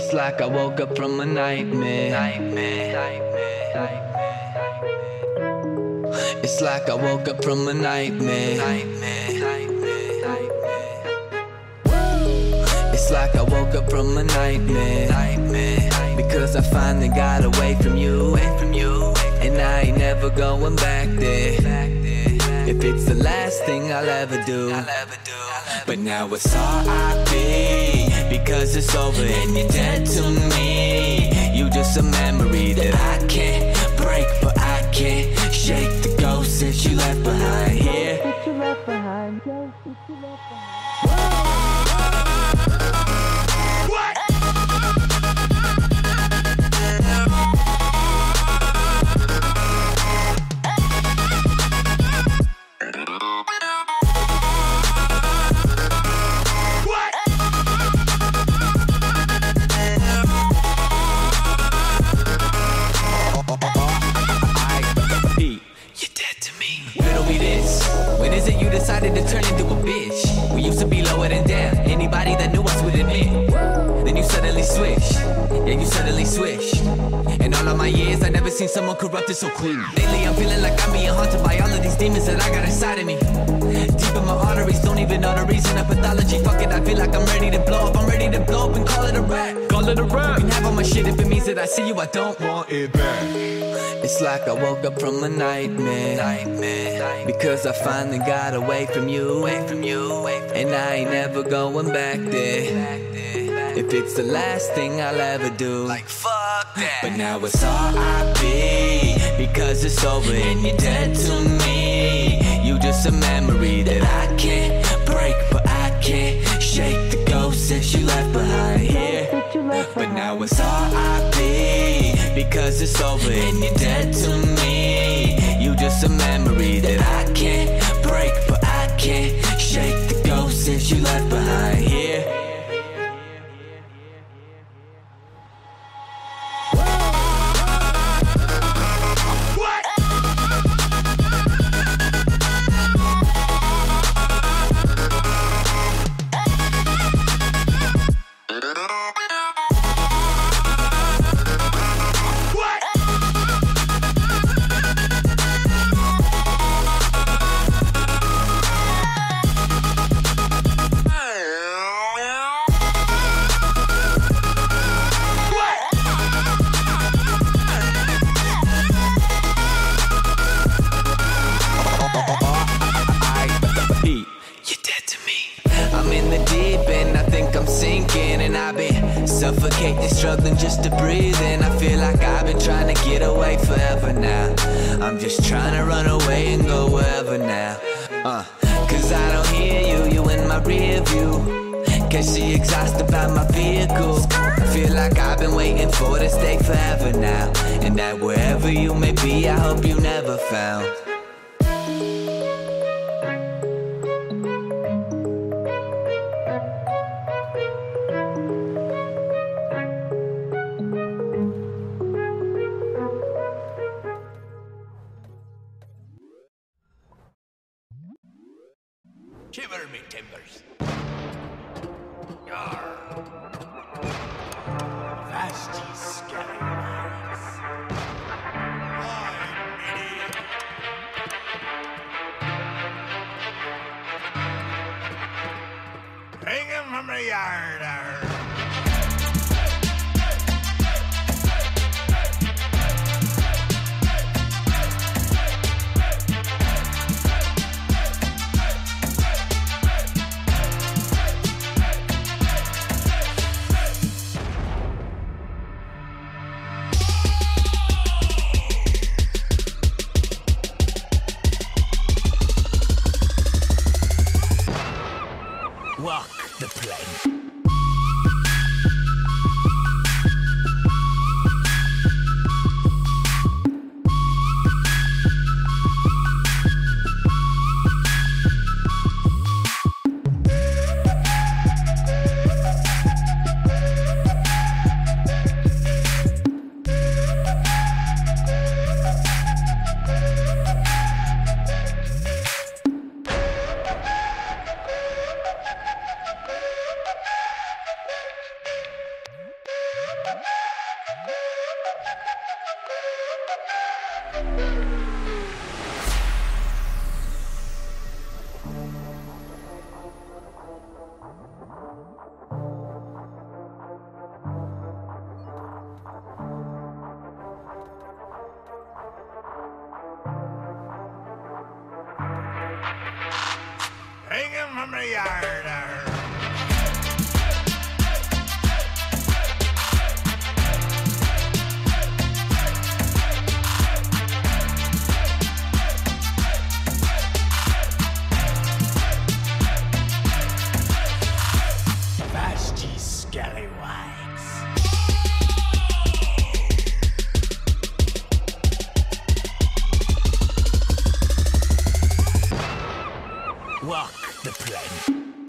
It's like I woke up from a nightmare. It's like I woke up from a nightmare. It's like I woke up from a nightmare. Because I finally got away from you. And I ain't never going back there. If it's the last thing I'll ever do. But now it's R.I.P. because it's over and you're dead to me. You just a memory that I can't break, but I can't shake the ghost that you left behind here. Decided to turn into a bitch. We used to be lower than down. Anybody that knew us would admit. Then you suddenly switched. Yeah, you suddenly switched. In all of my years, I never seen someone corrupted so quick. Lately, I'm feeling like I'm being haunted by all of these demons that I got inside of me. Deep in my arteries, don't even know the reason of pathology. Fuck it, I feel like I'm ready to blow up. I'm ready to blow up and call it a rap. Call it a rap. You can have all my shit if it means that I see you. I don't want it back. It's like I woke up from a nightmare. Because I finally got away from you. And I ain't never going back there. If it's the last thing I'll ever do. Like fuck that. But now it's R.I.P. because it's over and you're dead to me. You just a memory that I can't break, but I can't shake the ghost that you left behind here. But now it's R.I.P. because it's over and you're dead to me. You just a memory that I can't break, but I can't shake the ghost that you left behind here. Suffocating, struggling just to breathe. And I feel like I've been trying to get away forever now. I'm just trying to run away and go wherever now. Cause I don't hear you, you in my rear view. Cause she exhausted by my vehicle. I feel like I've been waiting for this day forever now. And that wherever you may be, I hope you never found. Shiver me timbers. Vast ye scallywags. Bring 'em from the yard. Walk the plank. my yard. Vasty scallywags. Walk the plank.